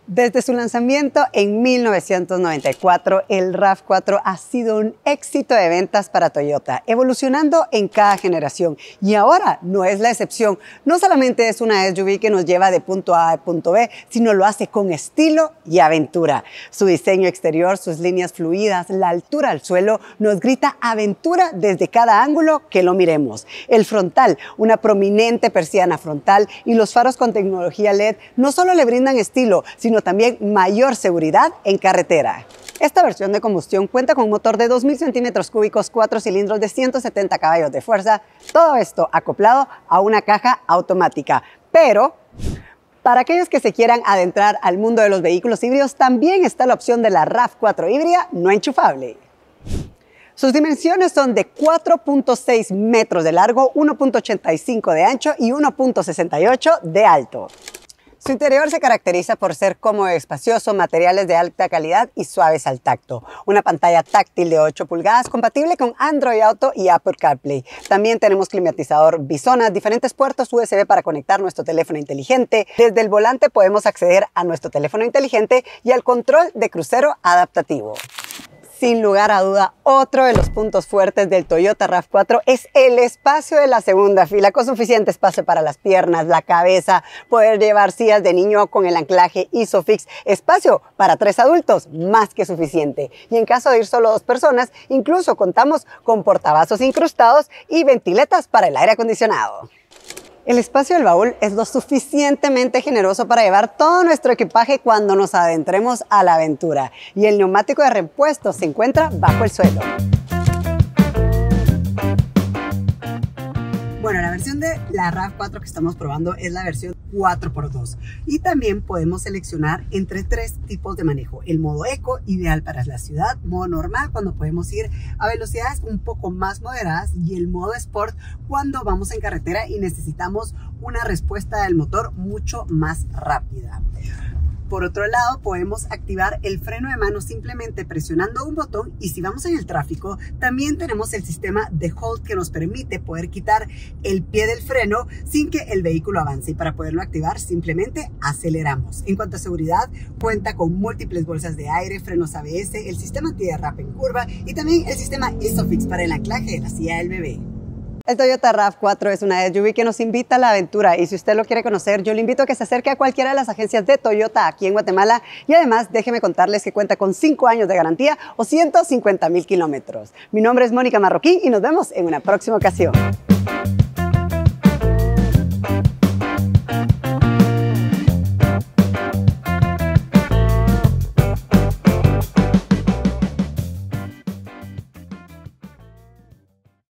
Desde su lanzamiento en 1994, el RAV4 ha sido un éxito de ventas para Toyota, evolucionando en cada generación. Y ahora no es la excepción. No solamente es una SUV que nos lleva de punto A a punto B, sino lo hace con estilo y aventura. Su diseño exterior, sus líneas fluidas, la altura al suelo, nos grita aventura desde cada ángulo que lo miremos. El frontal, una prominente persiana frontal y los faros con tecnología LED no solo le brindan estilo, sino también mayor seguridad en carretera. Esta versión de combustión cuenta con un motor de 2.000 centímetros cúbicos, 4 cilindros de 170 caballos de fuerza, todo esto acoplado a una caja automática. Pero para aquellos que se quieran adentrar al mundo de los vehículos híbridos, también está la opción de la RAV4 híbrida no enchufable. Sus dimensiones son de 4.6 metros de largo, 1.85 de ancho y 1.68 de alto. Su interior se caracteriza por ser cómodo y espacioso, materiales de alta calidad y suaves al tacto. Una pantalla táctil de 8 pulgadas compatible con Android Auto y Apple CarPlay. También tenemos climatizador bisonas, diferentes puertos USB para conectar nuestro teléfono inteligente. Desde el volante podemos acceder a nuestro teléfono inteligente y al control de crucero adaptativo. Sin lugar a duda, otro de los puntos fuertes del Toyota RAV4 es el espacio de la segunda fila, con suficiente espacio para las piernas, la cabeza, poder llevar sillas de niño con el anclaje ISOFIX, espacio para 3 adultos, más que suficiente. Y en caso de ir solo 2 personas, incluso contamos con portavasos incrustados y ventiletas para el aire acondicionado. El espacio del baúl es lo suficientemente generoso para llevar todo nuestro equipaje cuando nos adentremos a la aventura. Y el neumático de repuesto se encuentra bajo el suelo. Bueno, la versión de la RAV4 que estamos probando es la versión 4x2 y también podemos seleccionar entre 3 tipos de manejo. El modo eco, ideal para la ciudad; modo normal, cuando podemos ir a velocidades un poco más moderadas; y el modo sport, cuando vamos en carretera y necesitamos una respuesta del motor mucho más rápida. Por otro lado, podemos activar el freno de mano simplemente presionando un botón, y si vamos en el tráfico, también tenemos el sistema de hold que nos permite poder quitar el pie del freno sin que el vehículo avance, y para poderlo activar simplemente aceleramos. En cuanto a seguridad, cuenta con múltiples bolsas de aire, frenos ABS, el sistema antiderrape en curva y también el sistema ISOFIX para el anclaje de la silla del bebé. El Toyota RAV4 es una SUV que nos invita a la aventura, y si usted lo quiere conocer, yo le invito a que se acerque a cualquiera de las agencias de Toyota aquí en Guatemala, y además déjeme contarles que cuenta con 5 años de garantía o 150,000 kilómetros. Mi nombre es Mónica Marroquín y nos vemos en una próxima ocasión.